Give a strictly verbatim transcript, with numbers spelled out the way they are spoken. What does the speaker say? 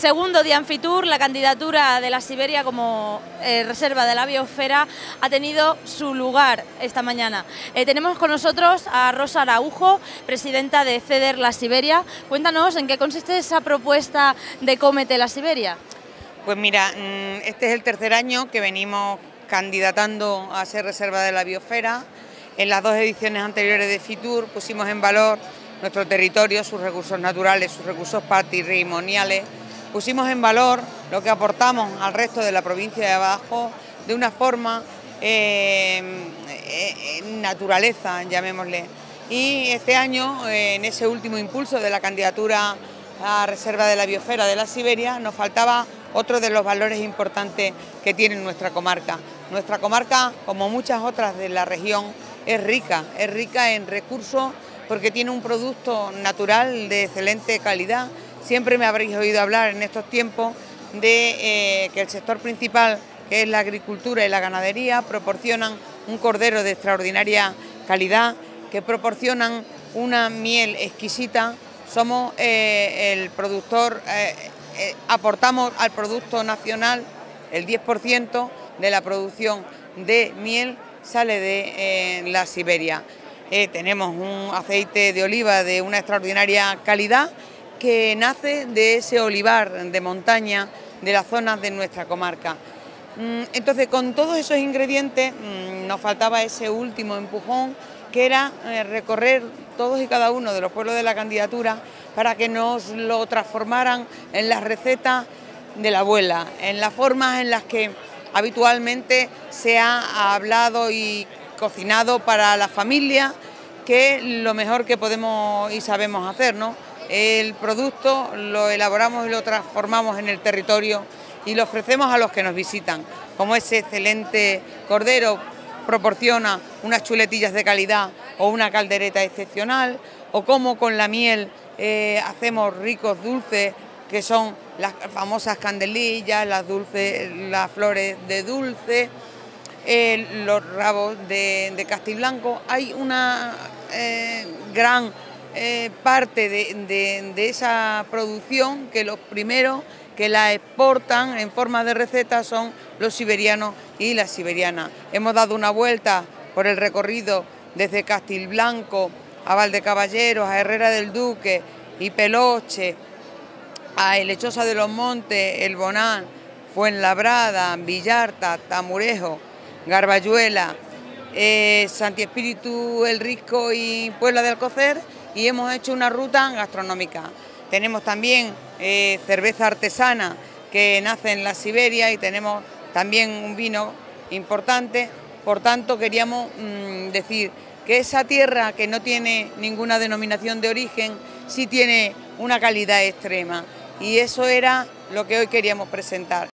segundo día en Fitur, la candidatura de la Siberia como eh, reserva de la biosfera ha tenido su lugar esta mañana. Eh, tenemos con nosotros a Rosa Araujo, presidenta de CEDER La Siberia. Cuéntanos en qué consiste esa propuesta de Cómete la Siberia. Pues mira, este es el tercer año que venimos candidatando a ser reserva de la biosfera. En las dos ediciones anteriores de Fitur pusimos en valor nuestro territorio, sus recursos naturales, sus recursos patrimoniales. Pusimos en valor lo que aportamos al resto de la provincia de abajo de una forma eh, eh, naturaleza, llamémosle. Y este año, eh, en ese último impulso de la candidatura a reserva de la biosfera de la Siberia, nos faltaba otro de los valores importantes que tiene nuestra comarca. Nuestra comarca, como muchas otras de la región, es rica, es rica en recursos porque tiene un producto natural de excelente calidad. Siempre me habréis oído hablar en estos tiempos de eh, que el sector principal, que es la agricultura y la ganadería, proporcionan un cordero de extraordinaria calidad, que proporcionan una miel exquisita. Somos eh, el productor, eh, eh, aportamos al producto nacional el diez por ciento de la producción de miel sale de eh, la Siberia. Eh, tenemos un aceite de oliva de una extraordinaria calidad que nace de ese olivar de montaña de las zonas de nuestra comarca. Entonces, con todos esos ingredientes nos faltaba ese último empujón, que era recorrer todos y cada uno de los pueblos de la candidatura para que nos lo transformaran en las recetas de la abuela, en las formas en las que habitualmente se ha hablado y cocinado para la familia, que es lo mejor que podemos y sabemos hacer, ¿no? El producto lo elaboramos y lo transformamos en el territorio y lo ofrecemos a los que nos visitan, como ese excelente cordero proporciona unas chuletillas de calidad o una caldereta excepcional, o como con la miel eh, hacemos ricos dulces, que son las famosas candelillas, las, dulces, las flores de dulce, eh, los rabos de, de castiblanco. Hay una eh, gran eh, parte de, de, de esa producción que los primeros que la exportan en forma de receta son los siberianos y las siberianas. Hemos dado una vuelta por el recorrido desde Castilblanco a Valdecaballeros, a Herrera del Duque y Peloche, a Lechosa de los Montes, El Bonán, Fuenlabrada, Villarta, Tamurejo, Garbayuela, eh, Santi Espíritu, El Risco y Puebla de Alcocer, y hemos hecho una ruta gastronómica. Tenemos también eh, cerveza artesana que nace en la Siberia y tenemos también un vino importante. Por tanto, queríamos mmm, decir que esa tierra que no tiene ninguna denominación de origen sí tiene una calidad extrema, y eso era lo que hoy queríamos presentar.